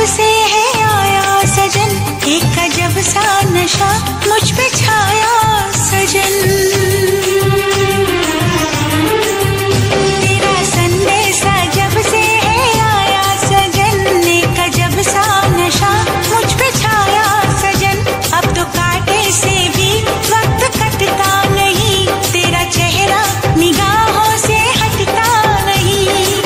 से है आया सजन, एक अजब सा नशा मुझ पे छाया सजन। तेरा संदेशा जब से है आया सजन, एक अजब सा नशा मुझ पे छाया सजन। अब तो कांटे से भी वक्त कटता नहीं, तेरा चेहरा निगाहों से हटता नहीं।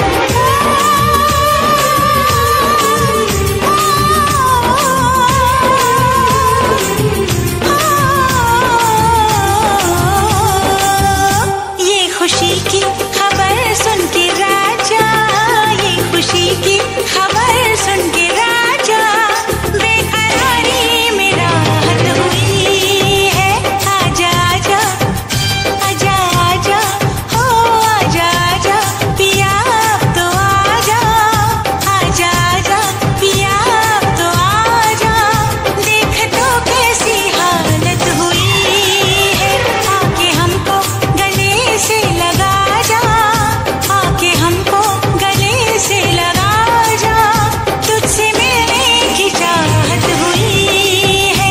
ये खुशी की खबर सुन के राजा, ये खुशी की खबर सुन के राजा, बेकरारी में राहत हुई है। आजा आजा आजा आजा हो आजा आजा पिया अब तो आजा, आजा आजा पिया अब तो आजा। देख तो कैसी हालत हुई है, आके हमको गले से लगा जा, आके हमको गले से लगा जा। तुझसे मिलने की चाहत हुई है।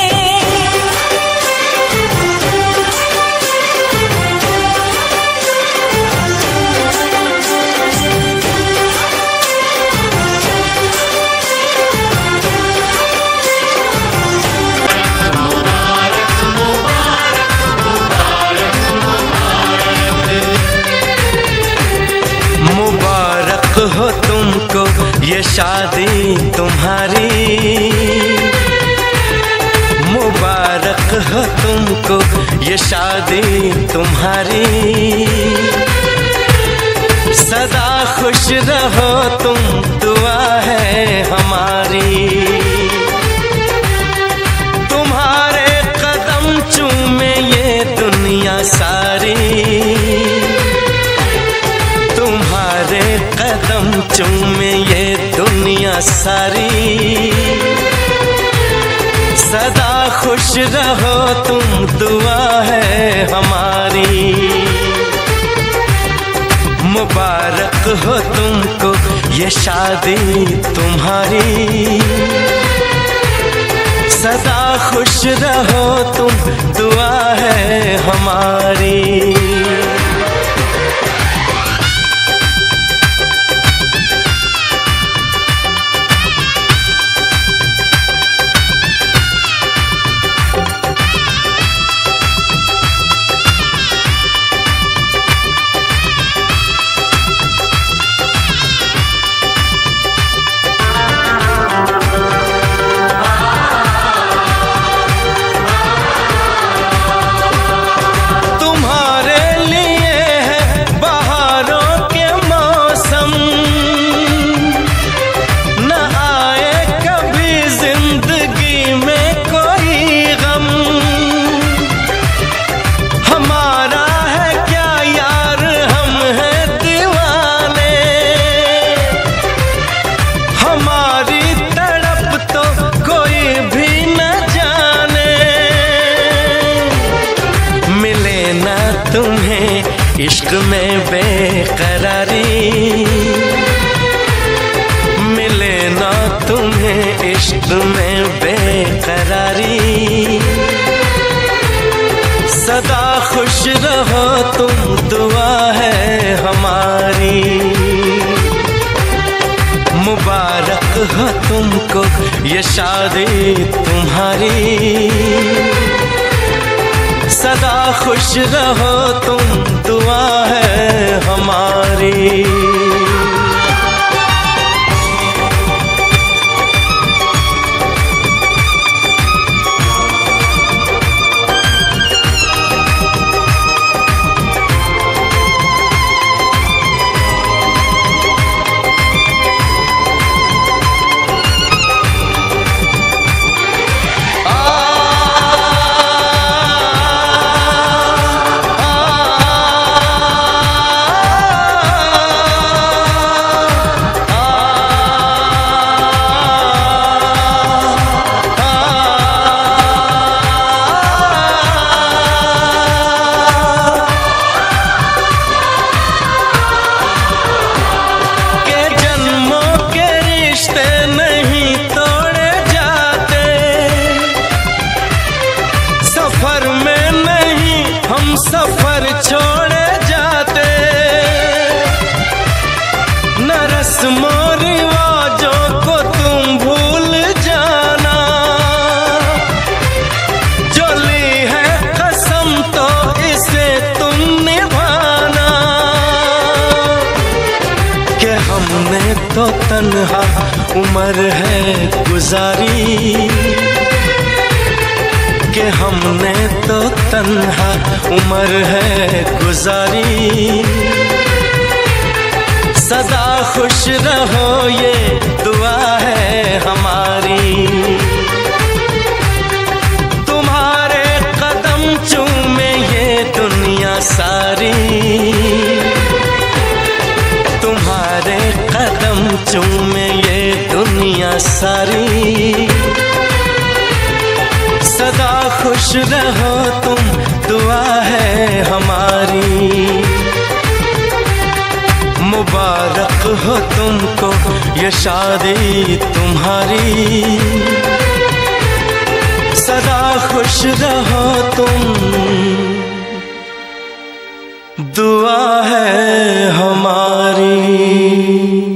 मुबारक हो तुमको ये शादी तुम्हारी, मुबारक हो तुमको ये शादी तुम्हारी। सदा खुश रहो तुम, दुआ है हमारी। तुम्हारे कदम चूमे ये दुनिया सारी, तुम्हारे कदम चूमे ये दुनिया सारी। सदा खुश रहो तुम, दुआ है हमारी। मुबारक हो तुमको ये शादी तुम्हारी। सदा खुश रहो तुम, दुआ है हमारी। इश्क में बेकरारी मिले ना तुम्हें, इश्क में बेकरारी। सदा खुश रहो तुम, दुआ है हमारी। मुबारक हो तुमको ये शादी तुम्हारी। सदा खुश रहो तुम, दुआ है हमारी। हमने तो तन्हा उम्र है गुजारी, कि हमने तो तन्हा उम्र है गुजारी। सदा खुश रहो ये दुआ है हमारी, तुम्हारे कदम चूमे ये दुनिया सारी, तुम्हारे कदम चूमे ये दुनिया सारी। सदा खुश रहो तुम दुआ है हमारी, मुबारक हो तुमको ये शादी तुम्हारी। सदा खुश रहो तुम दुआ है हमारी।